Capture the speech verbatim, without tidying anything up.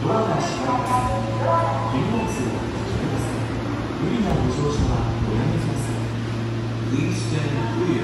ドアが閉まります。荷物を閉めます。無理なご乗車はおやめください。Please stand clear